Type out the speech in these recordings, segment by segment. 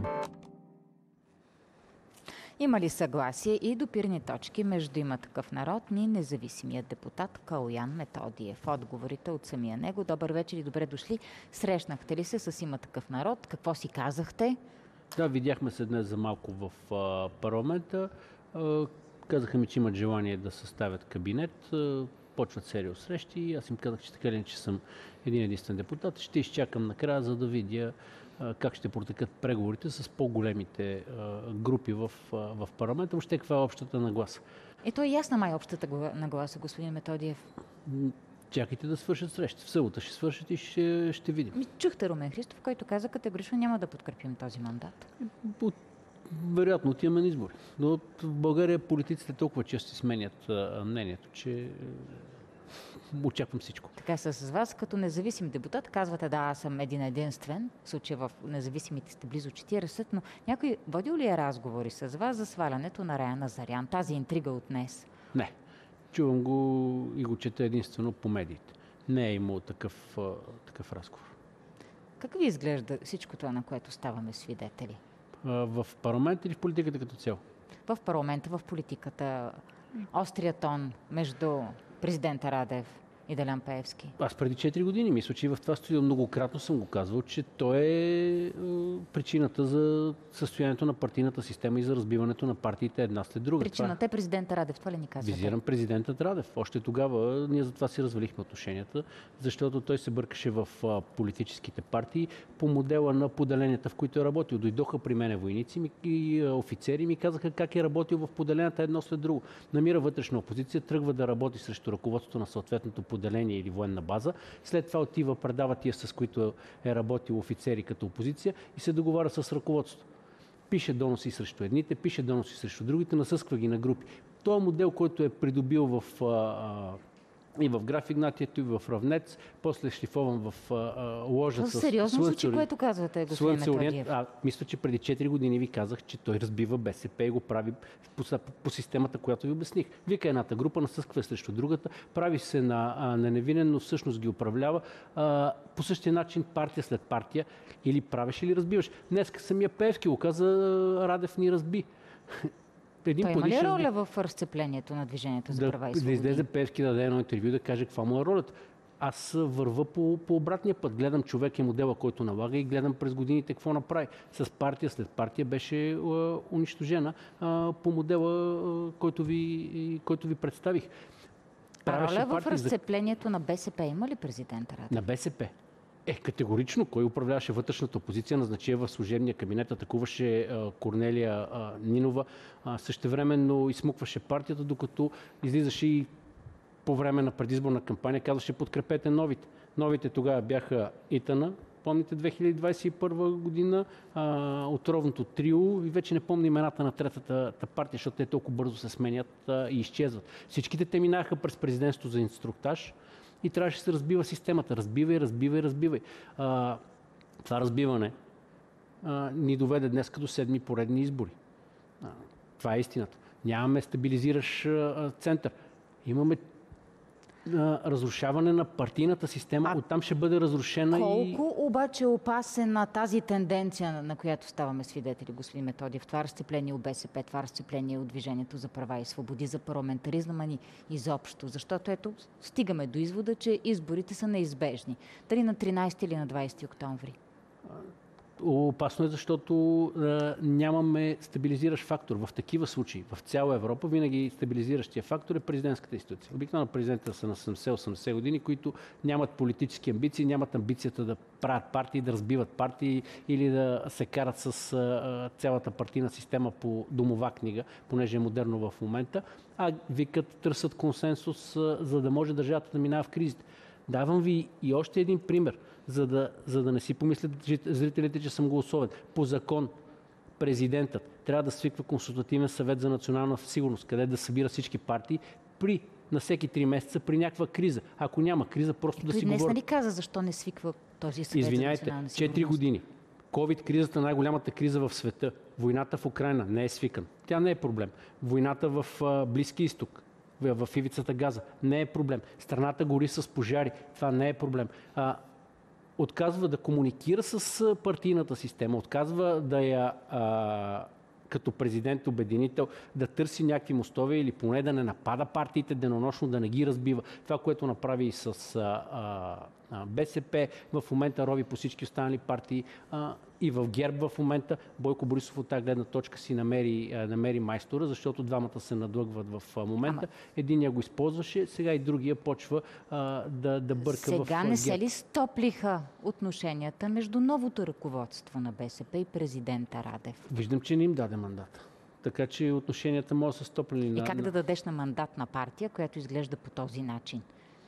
Има ли съгласие и допирни точки между Има такъв народ и независимият депутат Калоян Методиев? Отговорите от самия него. Добър вечер и добре дошли. Срещнахте ли се с Има такъв народ? Какво си казахте? Да, видяхме се днес за малко в парламента. Казаха ми, че имат желание да съставят кабинет. Почват серия от срещи. Аз им казах, че така ли, че съм един единствен депутат. Ще изчакам накрая, за да видя как ще протекат преговорите с по-големите групи в парламента. Въобще каква е общата нагласа? Ето е ясна май общата нагласа, господин Методиев. Чакайте да свършат среща. В събота ще свършат и ще видим. Чухте Румен Христов, който каза категорично няма да подкрепим този мандат. Вероятно отиваме на избори. Но в България политиците толкова често сменят мнението, че очаквам всичко. Така с вас, като независим депутат, казвате да, аз съм единствен, в случая в независимите сте близо 40, но някой водил ли е разговори с вас за свалянето на Рая Назарян, тази интрига от днес? Не. Чувам го и го чета единствено по медиите. Не е имало такъв разговор. Как ви изглежда всичко това, на което ставаме свидетели? В парламента или в политиката като цяло? В парламента, в политиката. Острия тон между президента Радев и Делян Пеевски. Аз преди 4 години мисля, че и в това студио многократно съм го казвал, че той е причината за състоянието на партийната система и за разбиването на партиите една след друга. Причината е президента Радев, това ли ни казвате? Визирам президентът Радев. Още тогава ние затова си развалихме отношенията, защото той се бъркаше в политическите партии по модела на поделенията, в които е работил. Дойдоха при мене войници и офицери ми казаха как е работил в поделенията едно след друго. Намира вътрешна опозиция, тръгва да работи срещу ръководството на съответното поделение или военна база. След това отива, предава тия, с които е работил офицери като опозиция и се договаря с ръководството. Пише доноси срещу едните, пише доноси срещу другите, насъсква ги на групи. Този модел, който е придобил и в Граф Игнатието, и в Равнец, после шлифован в ложа с сериозно звучи, което казвате, господин Методиев. Мисля, че преди 4 години ви казах, че той разбива БСП и го прави по системата, която ви обясних. Вика едната група, насъсква срещу другата, прави се на невинен, но всъщност ги управлява по същия начин партия след партия. Или правиш, или разбиваш. Днеска самия Пеевски го каза, Радев ни разби. Той има ли роля в разцеплението на Движението за права и свободи? Да излезе Пеевски да даде едно интервю да каже каква му е ролята. Аз върва по обратния път. Гледам човек и модела, който налага и гледам през годините какво направи. С партия след партия беше унищожена по модела, който ви представих. Роля в разцеплението на БСП има ли президента Радев? На БСП? Категорично. Кой управляваше вътрешната опозиция, назначи в служебния кабинет, атакуваше Корнелия Нинова, същевременно изсмукваше партията, докато излизаше и по време на предизборна кампания казваше подкрепете новите. Новите тогава бяха Итана, помните 2021 година, отровното трио и вече не помня имената на третата партия, защото те толкова бързо се сменят и изчезват. Всичките те минаха през президентството за инструктаж и трябваше да се разбива системата. Разбивай. Това разбиване ни доведе днес до 7 поредни избори. Това е истината. Нямаме стабилизиращ център. Имаме разрушаване на партийната система. Оттам ще бъде разрушена колко обаче е опасена тази тенденция, на която ставаме свидетели, господин Методиев? Това разцепление от БСП, това разцепление от Движението за права и свободи, за парламентаризма ни изобщо. Защото ето, стигаме до извода, че изборите са неизбежни. Дали на 13 или на 20 октомври? Опасно е, защото нямаме стабилизиращ фактор. В такива случаи, в цяла Европа, винаги стабилизиращия фактор е президентската институция. Обикновено президентите са на 70-80 години, които нямат политически амбиции, нямат амбицията да правят партии, да разбиват партии или да се карат с цялата партийна система по домова книга, понеже е модерно в момента, а викат, търсят консенсус, за да може държавата да минава в кризите. Давам ви и още един пример, за да не си помислят зрителите, че съм голосовен. По закон президентът трябва да свиква консултативен съвет за национална сигурност, къде да събира всички партии на всеки 3 месеца при някаква криза. Ако няма криза, просто да си говори. Днес нали каза защо не свиква този съвет за национална сигурност? 4 години. COVID-кризата, най-голямата криза в света. Войната в Украйна не е свикан. Тя не е проблем. Войната в Близки изток, в ивицата Газа, не е проблем. Страната гори с пожари. Това не е проблем. отказва да комуникира с партийната система, отказва да я като президент обединител да търси някакви мостове или поне да не напада партиите денонощно, да не ги разбива. Това, което направи и с БСП, в момента рови по всички останали партии, и в ГЕРБ в момента. Бойко Борисов от тази гледна точка си намери майстора, защото двамата се надлъгват в момента. Единия го използваше, сега и другия почва да бърка сега в ГЕРБ. Сега не се ли стоплиха отношенията между новото ръководство на БСП и президента Радев? Виждам, че не им даде мандат. Така че отношенията могат да са стоплени. И как да дадеш на мандат на партия, която изглежда по този начин?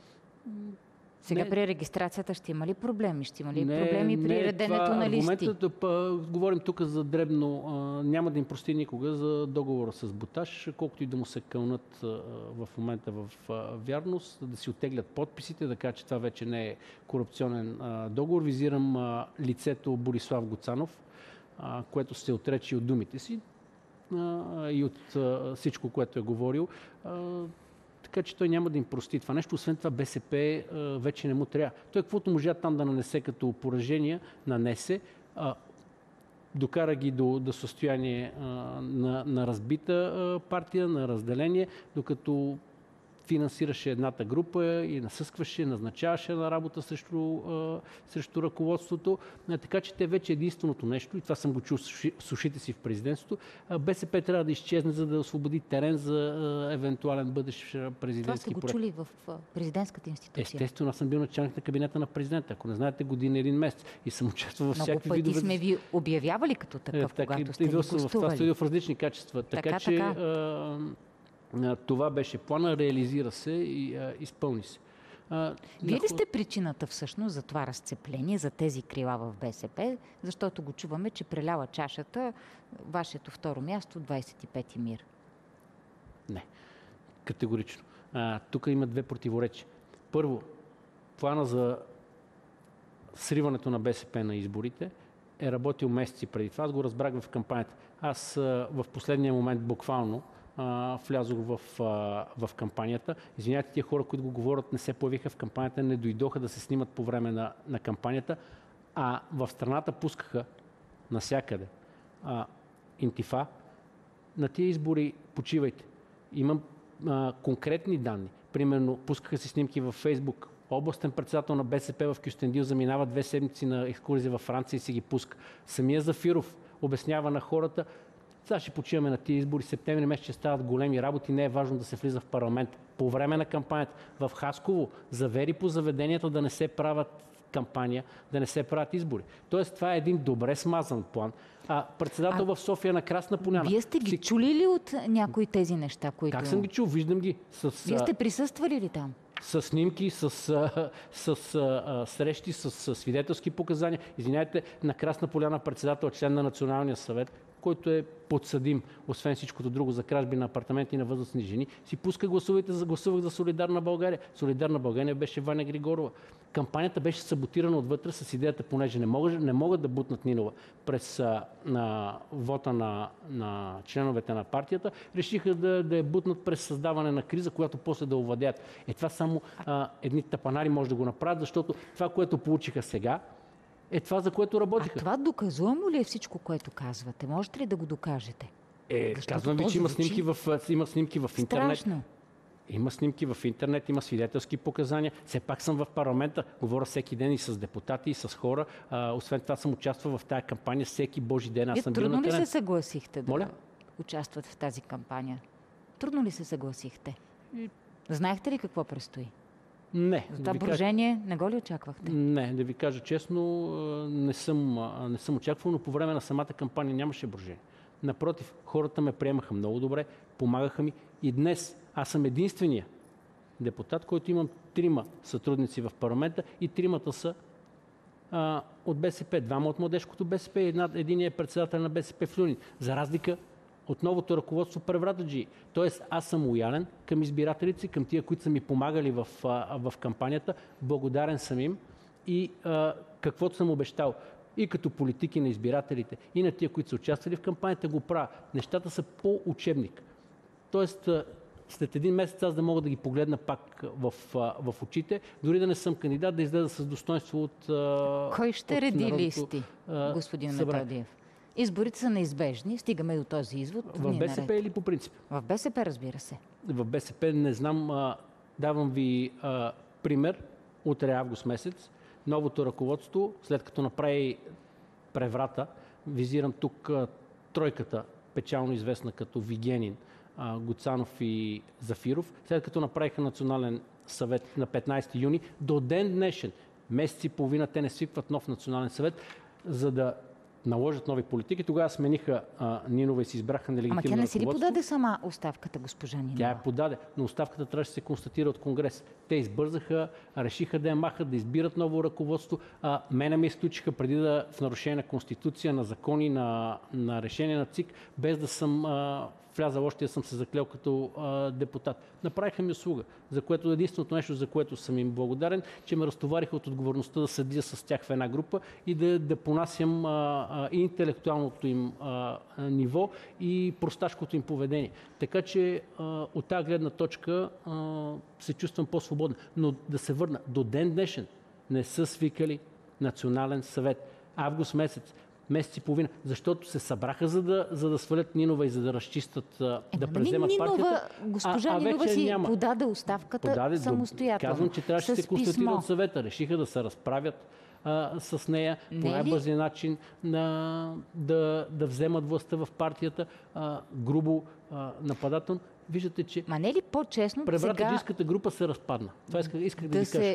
Сега при регистрацията ще има ли проблеми? Ще има ли проблеми при реденето на листи? Говорим тук за дребно. Няма да им прости никога за договора с Боташ, колкото и да му се кълнат в момента в вярност, да си оттеглят подписите, да кажа, че това вече не е корупционен договор. Визирам лицето Борислав Гуцанов, което се отрече от думите си и от всичко, което е говорил. Така че той няма да им прости това нещо. Освен това БСП вече не му трябва. Той каквото можа там да нанесе като поражение, нанесе. Докара ги до състояние на разбита партия, на разделение, докато финансираше едната група и насъскваше, назначаваше на работа срещу ръководството. Така че те вече единственото нещо, и това съм го чул с ушите си в президентството, БСП трябва да изчезне, за да освободи терен за евентуален бъдещ президентски проект. Това са го чули в президентската институция? Естествено, аз съм бил началник на кабинета на президента. Ако не знаете, година един месец. И съм участвал във всякакви видове. Много пъти сме ви обявявали като такъв, когато сте ви гостували. В това студио в различни качества. Така че това беше плана, реализира се и изпълни се. Вие ли сте причината всъщност за това разцепление, за тези крила в БСП, защото го чуваме, че прелява чашата вашето второ място, 25-ти МИР? Не, категорично. Тук има две противоречия. Първо, плана за сриването на БСП на изборите е работил месеци преди това. Аз го разбрах в кампанията. Аз в последния момент буквално влязох в кампанията. Извинявайте, тия хора, които го говорят, не се появиха в кампанията, не дойдоха да се снимат по време на кампанията, а в страната пускаха насякъде интифа. На тия избори почивайте. Имам конкретни данни. Примерно, пускаха се снимки във Фейсбук. Областен председател на БСП в Кюстендил заминава 2 седмици на екскурзия във Франция и си ги пуска. Самия Зафиров обяснява на хората: сега ще почиваме на тия избори, септември месец ще стават големи работи, не е важно да се влиза в парламент. По време на кампанията в Хасково завери по заведението да не се правят кампания, да не се правят избори. Тоест това е един добре смазан план. Председател в София на Красна поляна. Вие сте ги чули ли от някои тези неща, които... Как съм ги чул? Виждам ги. Вие сте присъствали ли там? С снимки, с срещи, с свидетелски показания. Извинявайте, на Красна поляна председател, член на Националния съвет, който е подсъдим, освен всичкото друго, за кражби на апартаменти на възрастни жени, си пуска гласувах за Солидарна България. Солидарна България беше Ваня Григорова. Кампанията беше саботирана отвътре с идеята, понеже не могат да бутнат Нинова през вота на членовете на партията, решиха да я бутнат през създаване на криза, която после да овладеят. Това само едни тапанари може да го направят, защото това, което получиха сега, е това, за което работиха. А това доказуемо ли е всичко, което казвате? Можете ли да го докажете? Казвам ви, че има снимки в интернет. Страшно. Има снимки в интернет, има свидетелски показания. Все пак съм в парламента, говоря всеки ден и с депутати, и с хора. Освен това съм участвал в тази кампания всеки божи ден. Аз съм бил на терен. Трудно ли се съгласихте да участвате в тази кампания? Трудно ли се съгласихме? Знаехте ли какво предстои? Не. За това брожение не го ли очаквахте? Не, да ви кажа честно, не съм очаквал, но по време на самата кампания нямаше брожение. Напротив, хората ме приемаха много добре, помагаха ми и днес аз съм единствения депутат, който имам 3 сътрудници в парламента и 3-мата са от БСП. 2 от младежкото БСП и единият е председател на БСП в Люнин. За разлика от новото ръководство Превратаджии. Тоест аз съм лоялен към избирателите, към тия, които са ми помагали в кампанията. Благодарен съм им и каквото съм обещал и като политики на избирателите, и на тия, които са участвали в кампанията, го правя. Нещата са по учебник. Тоест след един месец аз да мога да ги погледна пак в очите, дори да не съм кандидат, да изледа с достоинство от Кой ще реди народното, листи, господин събрание. Методиев? Изборите са неизбежни, стигаме до този извод. В БСП или по принцип? В БСП, разбира се. В БСП не знам, давам ви пример. Утре август месец, новото ръководство, след като направи преврата, визирам тук тройката, печално известна като Вигенин, Гуцанов и Зафиров, след като направиха национален съвет на 15 юни, до ден днешен, месец и половина, те не свикват нов национален съвет, за да наложат нови политики. Тогава смениха Нинова и си избраха нелегитимно ръководство. Ама тя не си ли подаде сама оставката, госпожа Нинова? Тя я подаде, но оставката трябваше да се констатира от Конгрес. Те избързаха, решиха да я махат, да избират ново ръководство. Мене ме изключиха преди да в нарушение на Конституция, на закони, на решение на ЦИК, без да съм влязал още, да съм се заклел като депутат. Направиха ми услуга, за което единственото нещо, за което съм им благодарен, че ме разтовариха от отговорността да седя с тях в една група и да понасям и интелектуалното им ниво и просташкото им поведение. Така че от тази гледна точка се чувствам по-свободен. Но да се върна, до ден днешен не са свикали национален съвет. Август месец и половина, защото се събраха за да свалят Нинова и за да разчистят, да преземат партията. Госпожа Нинова си подаде оставката самостоятелно. Казвам, че трябваше да се констатира от съвета. Решиха да се разправят с нея по най-бързия начин да вземат властта в партията грубо, нападателно. Виждате, че не е ли по-честно превратаджийската група се разпадна. Това исках да ви кажа.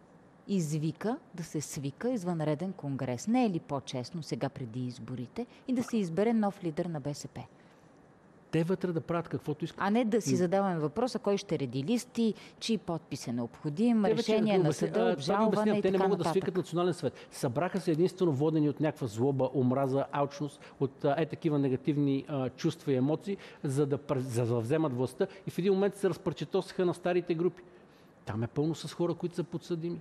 Да се свика извънреден конгрес. Не е ли по-честно сега преди изборите и да се избере нов лидер на БСП? Те вътре да правят каквото искат. А не да си задаваме въпроса кой ще реди листи, чий подпис е необходим, решение на съда, обжалване и така нататък. Те не могат да свикат национален съвет. Събраха се единствено водени от някаква злоба, омраза, алчност, от такива негативни чувства и емоции, за да вземат властта и в един момент се разпърчетосаха на старите групи. Там е пълно с хора, които са подсъдими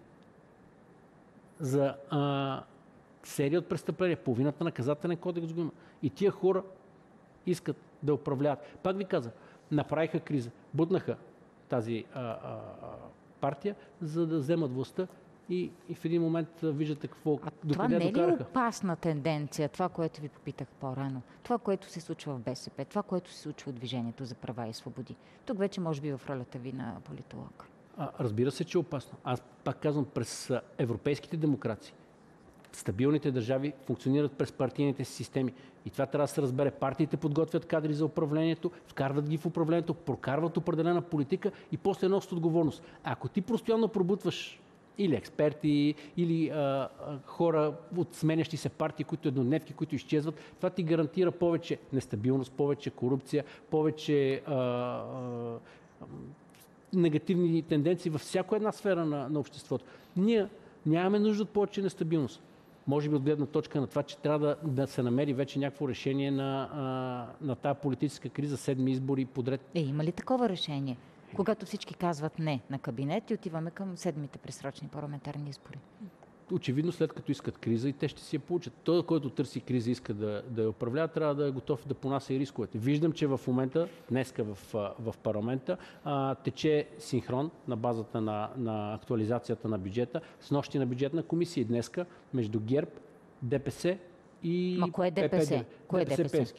за серия от престъпления. Половината наказателен кодекс го има. И тия хора искат да управляват. Пак ви казах, направиха криза, бутнаха тази партия, за да вземат властта и в един момент виждате какво това не е ли опасна тенденция, това, което ви попитах по-рано? Това, което се случва в БСП, това, което се случва в Движението за права и свободи. Тук вече може би в ролята ви на политолог. Разбира се, че е опасно. Аз пак казвам, през европейските демокрации, стабилните държави функционират през партийните си системи. И това трябва да се разбере. Партиите подготвят кадри за управлението, вкарват ги в управлението, прокарват определена политика и после носят отговорност. Ако ти постоянно пробутваш или експерти, или хора от сменящи се партии, които еднодневки, които изчезват, това ти гарантира повече нестабилност, повече корупция, повече негативни тенденции във всяка една сфера на обществото. Ние нямаме нужда от повече нестабилност. Може би от гледна точка на това, че трябва да се намери вече някакво решение на тази политическа криза, 7 избори подред. Има ли такова решение? Когато всички казват не на кабинет и отиваме към 7-те предсрочни парламентарни избори. Очевидно, след като искат криза, и те ще си я получат. Той, който търси криза, иска да я управлява, трябва да е готов да понася и рисковете. Виждам, че в момента, днеска в парламента, тече синхрон на базата на актуализацията на бюджета, с нощи на бюджетна комисия и днеска между ГЕРБ, ДПС и кое е ДПС? Кое е ДПС?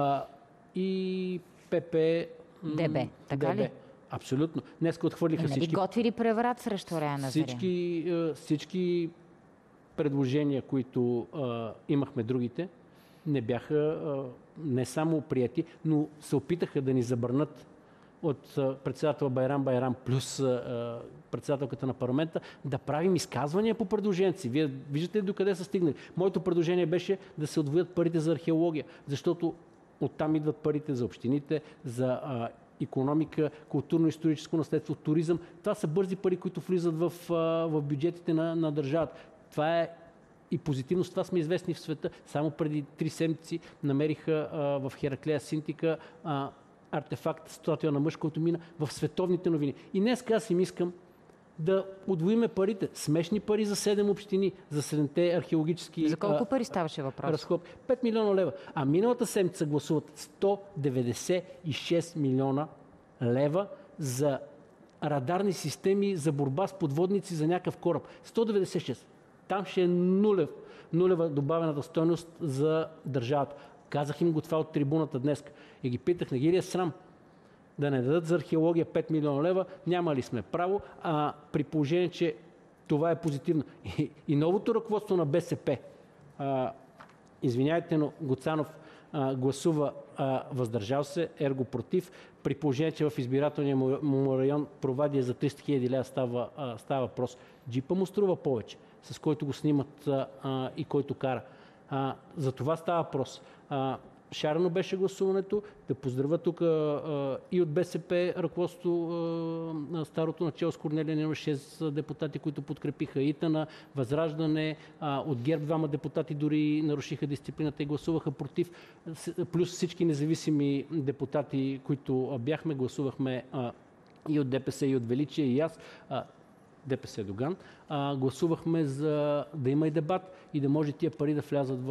И ПП... ДБ, така ли? Абсолютно. Днеска отхвърлиха всички... готвили преврат срещу Раяна Заря? Всички предложения, които имахме другите, не бяха не само прияти, но се опитаха да ни забранат от председател Байрам плюс председателката на парламента да правим изказвания по предложението си. Вие виждате ли докъде са стигнали? Моето предложение беше да се отвоят парите за археология, защото оттам идват парите за общините, за икономика, културно-историческо наследство, туризъм. Това са бързи пари, които влизат в бюджетите на държавата. Това е и позитивно, с това сме известни в света. Само преди 3 седмици намериха в Хераклея Синтика артефакт, статуя на мъж, който мина в световните новини. И днес аз им искам да удвоиме парите. Смешни пари за 7 общини, за 7-те археологически... За колко пари ставаше въпрос? Разход. 5 милиона лева. А миналата седмица гласуват 196 милиона лева за радарни системи за борба с подводници за някакъв кораб. 196. Там ще е нулева добавената стойност за държавата. Казах им го това от трибуната днес. И ги питах, не ги ли е срам да не дадат за археология 5 милиона лева, няма ли сме право, при положение, че това е позитивно. И новото ръководство на БСП, извиняйте, но Гуцанов гласува въздържал се, ерго против, при положение, че в избирателния му район Провадия за 300 хиляди лева става въпрос. Джипа му струва повече, с който го снимат и който кара. За това става въпрос. Шарено беше гласуването. Да поздравя тук и от БСП ръководството на старото начало с Корнелия Нинова, 6 депутати, които подкрепиха ИТАНА, Възраждане, от ГЕРБ 2 депутати дори нарушиха дисциплината и гласуваха против, плюс всички независими депутати, които бяхме, гласувахме и от ДПС, и от Величие, и аз. ДПС Доган, гласувахме за да има и дебат и да може тия пари да влязат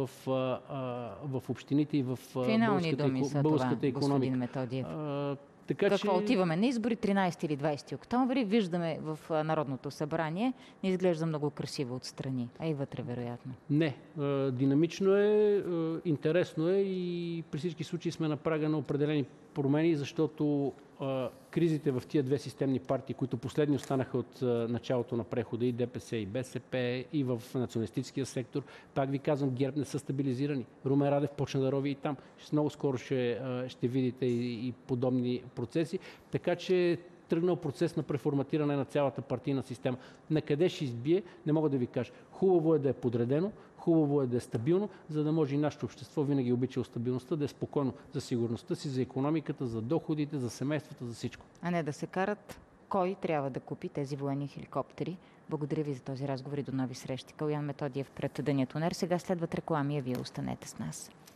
в общините и в българската икономика. Методиев. Какво отиваме на избори 13 или 20 октомври, виждаме в Народното събрание, не изглежда много красиво отстрани, а и вътре вероятно. Не, динамично е, интересно е и при всички случаи сме на прага на определени промени, защото кризите в тия две системни партии, които последни останаха от началото на прехода, и ДПС, и БСП, и в националистическия сектор, пак ви казвам, ГЕРБ не са стабилизирани. Румен Радев почна да рови и там. Много скоро ще видите и подобни процеси. Така че тръгнал процес на преформатиране на цялата партийна система. На къде ще избие, не мога да ви кажа. Хубаво е да е подредено, хубаво е да е стабилно, за да може и нашето общество, винаги обичало стабилността, да е спокойно за сигурността си, за икономиката, за доходите, за семействата, за всичко. А не да се карат кой трябва да купи тези военни хеликоптери. Благодаря ви за този разговор и до нови срещи. Калоян Методиев пред Денят Унер. Сега следват реклами, а вие останете с нас.